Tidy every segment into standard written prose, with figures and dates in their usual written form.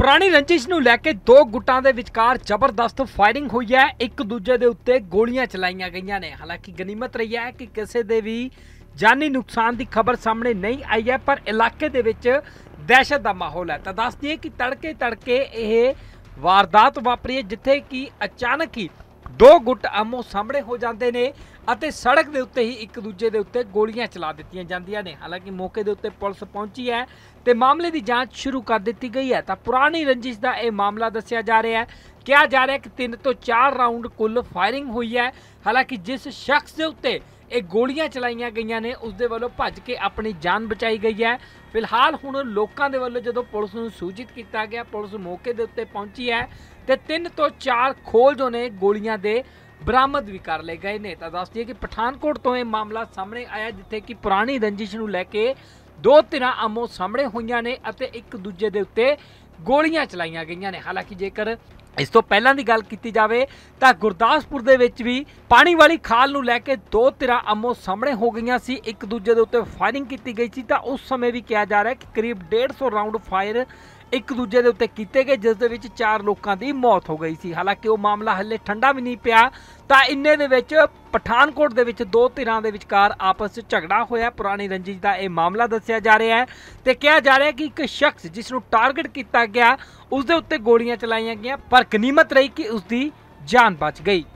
पुरानी रंजिश नूं लैके दो गुटां दे विचकार जबरदस्त फायरिंग हुई है। एक दूजे दे उत्ते गोलियां चलाईयां गईयां ने। हालांकि गनीमत रही है कि किसी दे भी जानी नुकसान की खबर सामने नहीं आई है, पर इलाके दे विच दहशत का माहौल है। तो दस दिए कि तड़के तड़के यह वारदात वापरी है, जिथे कि अचानक ही दो गुट आमो सामने हो जाते हैं ਅਤੇ सड़क के उत्ते ही एक दूजे के उत्ते गोलियां चला दित्तियां जांदियां ने। हालांकि मौके के उत्ते पुलिस पहुंची है तो मामले की जांच शुरू कर दी गई है। तो पुरानी रंजिश का यह मामला दस्या जा रहा है। कहा जा रहा है कि 3 ਤੋਂ 4 राउंड कुल फायरिंग हुई है। हालांकि जिस शख्स के उत्ते ये गोलियां चलाईयां गई ने उसके वालों भज के अपनी जान बचाई गई है। फिलहाल हुण लोगों के वालों जो पुलिस नूं सूचित किया गया, पुलिस मौके के उत्ते पहुंची है तो 3 ਤੋਂ 4 खोल जो ने गोलियां दे बरामद भी कर ले गए ने। तो दस दिए कि पठानकोट तो यह मामला सामने आया, जिथे कि पुरानी रंजिश नूं लैके दो धिरां आमो सामने हुईयां ने अते एक दूजे दे उत्ते गोलियां चलाईयां गईयां ने। हालांकि जेकर इस तो पहलां दी गल कीती जावे तां गुरदासपुर दे विच भी पानी वाली खाल नूं लैके दो धिरां आमो सामने हो गईयां सी, एक दूजे दे उत्ते फायरिंग की गई सी। तां उस समय भी कहा जा रहा है कि करीब 150 राउंड फायर एक दूजे के उत्ते कीते गए, जिस दे विच 4 लोगों की मौत हो गई सी। हालांकि वो मामला हले ठंडा भी नहीं पिया तां इन्ने दे विच पठानकोट दे विच दो धिरां दे विचकार आपस च झगड़ा होया। पुरानी रंजिश का यह मामला दस्या जा रहा है तो कहा जा रहा है कि एक शख्स जिसनूं टारगेट किया गया उस दे उत्ते गोलियां चलाईयां गईयां, पर गनीमत रही कि उसकी जान बच गई।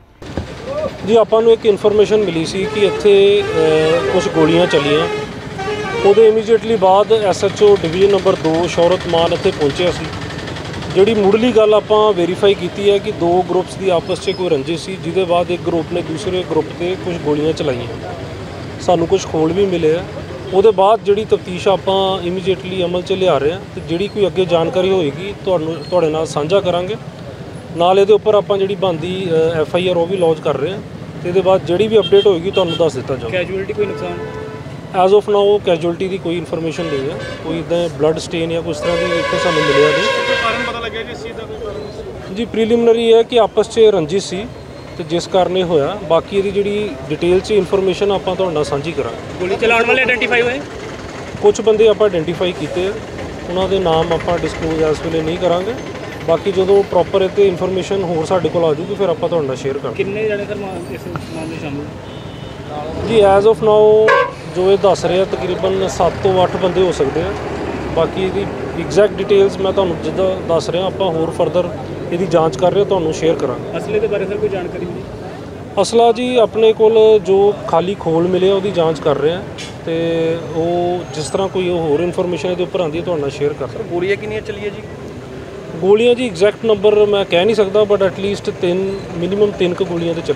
जी आपां नूं एक इन्फॉर्मेशन मिली सी कि इत्थे कुछ गोलियां चलियां। ਉਹਦੇ ਇਮੀਡੀਏਟਲੀ ਬਾਅਦ SHO डिवीजन नंबर 2 शौरत मान ਇੱਥੇ ਪਹੁੰਚਿਆ ਸੀ। ਜਿਹੜੀ ਮੁੱਢਲੀ ਗੱਲ ਆਪਾਂ ਵੈਰੀਫਾਈ ਕੀਤੀ ਹੈ ਕਿ ਦੋ ਗਰੁੱਪਸ ਦੀ ਆਪਸ 'ਚ ਕੋਈ ਰੰਜਿਸ਼ ਸੀ, ਜਿਹਦੇ ਬਾਅਦ ਇੱਕ ਗਰੁੱਪ ਨੇ ਦੂਸਰੇ ਗਰੁੱਪ 'ਤੇ ਕੁਝ ਗੋਲੀਆਂ ਚਲਾਈਆਂ। ਸਾਨੂੰ ਕੁਝ ਖੋਲ ਵੀ ਮਿਲੇ ਆ। ਉਹਦੇ ਬਾਅਦ ਜਿਹੜੀ ਤਫਤੀਸ਼ ਆਪਾਂ ਇਮੀਡੀਏਟਲੀ ਅਮਲ 'ਚ ਲਿਆ ਰਹੇ ਹਾਂ ਤੇ ਜਿਹੜੀ ਕੋਈ ਅੱਗੇ ਜਾਣਕਾਰੀ ਹੋਏਗੀ ਤੁਹਾਡੇ ਨਾਲ ਸਾਂਝਾ ਕਰਾਂਗੇ। ਨਾਲ ਇਹਦੇ ਉੱਪਰ ਆਪਾਂ ਜਿਹੜੀ ਬਣਦੀ FIR ਉਹ ਵੀ ਲੌਂਚ ਕਰ ਰਹੇ ਹਾਂ ਤੇ ਇਹਦੇ ਬਾਅਦ ਜਿਹੜੀ ਵੀ ਅਪਡੇਟ ਹੋਏਗੀ ਤੁਹਾਨੂੰ ਦੱਸ ਦਿੱਤਾ ਜਾਊਗਾ। ਕੈਜੂਅਲਟੀ ਕੋਈ ਨੁਕਸਾਨ ਐਜ਼ ਆਫ ਨਾਓ ਕੈਜੂਅਲਟੀ ਦੀ ਕੋਈ ਇਨਫੋਰਮੇਸ਼ਨ ਨਹੀਂ ਹੈ, ਕੋਈ ਇੱਦਾਂ ਬਲੱਡ ਸਟੇਨ ਜਾਂ ਕੁਛ ਤਰ੍ਹਾਂ ਦੀ ਇੱਥੇ ਸਾਨੂੰ ਮਿਲਿਆ ਨਹੀਂ। ਕਾਰਨ ਪਤਾ ਲੱਗਿਆ ਜੀ ਇਸ ਚੀਜ਼ ਦਾ ਕੋਈ ਕਾਰਨ? ਜੀ ਪ੍ਰੀਲਿਮਿਨਰੀ ਹੈ ਕਿ ਆਪਸ 'ਚ ਰੰਜਿਸ਼ ਸੀ ਤੇ ਜਿਸ ਕਾਰਨ ਇਹ ਹੋਇਆ। ਬਾਕੀ ਇਹਦੀ ਜਿਹੜੀ ਡਿਟੇਲ 'ਚ ਇਨਫੋਰਮੇਸ਼ਨ ਆਪਾਂ ਤੁਹਾਡੇ ਨਾਲ ਸਾਂਝੀ ਕਰਾਂਗੇ। ਗੋਲੀ ਚਲਾਉਣ ਵਾਲੇ ਆਇਡੈਂਟੀਫਾਈ ਹੋਏ? ਕੁਝ ਬੰਦੇ ਆਪਾਂ ਆਇਡੈਂਟੀਫਾਈ ਕੀਤੇ ਆ, ਉਹਨਾਂ ਦੇ ਨਾਮ ਆਪਾਂ ਡਿਸਕਲੋਜ਼ ਇਸ ਵੇਲੇ ਨਹੀਂ ਕਰਾਂਗੇ। ਬਾਕੀ ਜਦੋਂ ਪ੍ਰੋਪਰ ਇਹ 'ਤੇ ਇਨਫੋਰਮੇਸ਼ਨ ਹੋਰ ਸਾਡੇ ਕੋਲ ਆ ਜੂਗੀ ਫਿਰ ਆਪਾਂ ਤੁਹਾਡੇ ਨਾਲ ਸ਼ੇਅਰ ਕਰਾਂਗੇ। ਕਿੰਨੇ ਜਣੇ ਸਰ ਇਸ ਮਾਮਲੇ ਸ਼ਾਮਲ? ਜੀ ਐਜ਼ ਆਫ ਨਾਓ ਜੋ ਇਹ ਦੱਸ ਰਿਹਾ ਤਕਰੀਬਨ 7 ਤੋਂ 8 ਬੰਦੇ ਹੋ ਸਕਦੇ ਆ। ਬਾਕੀ ਇਹਦੀ ਐਗਜ਼ੈਕਟ ਡਿਟੇਲਸ ਮੈਂ ਤੁਹਾਨੂੰ ਜਿੱਦਾਂ ਦੱਸ ਰਿਹਾ ਆਪਾਂ ਹੋਰ ਫਰਦਰ ਇਹਦੀ ਜਾਂਚ ਕਰ ਰਹੇ ਤੁਹਾਨੂੰ ਸ਼ੇਅਰ ਕਰਾਂਗੇ। ਅਸਲੇ ਦੇ ਬਾਰੇ ਸਰ ਕੋਈ ਜਾਣਕਾਰੀ ਮਿਲੀ? ਅਸਲਾ ਜੀ ਆਪਣੇ ਕੋਲ ਜੋ ਖਾਲੀ ਖੋਲ ਮਿਲੇ ਉਹਦੀ ਜਾਂਚ ਕਰ ਰਹੇ ਆ ਤੇ ਉਹ ਜਿਸ ਤਰ੍ਹਾਂ ਕੋਈ ਹੋਰ ਇਨਫੋਰਮੇਸ਼ਨ ਇਹਦੇ ਉੱਪਰ ਆਉਂਦੀ ਹੈ ਤੁਹਾਡੇ ਨਾਲ ਸ਼ੇਅਰ ਕਰ ਸਕਦੇ। ਗੋਲੀਆਂ ਕਿੰਨੀਆਂ ਚੱਲੀਆਂ ਜੀ? ਗੋਲੀਆਂ ਜੀ ਐਗਜ਼ੈਕਟ ਨੰਬਰ ਮੈਂ ਕਹਿ ਨਹੀਂ ਸਕਦਾ, ਬਟ ਐਟਲੀਸਟ 3 ਮਿਨੀਮਮ 3 ਕੁ ਗੋਲੀਆਂ ਤੇ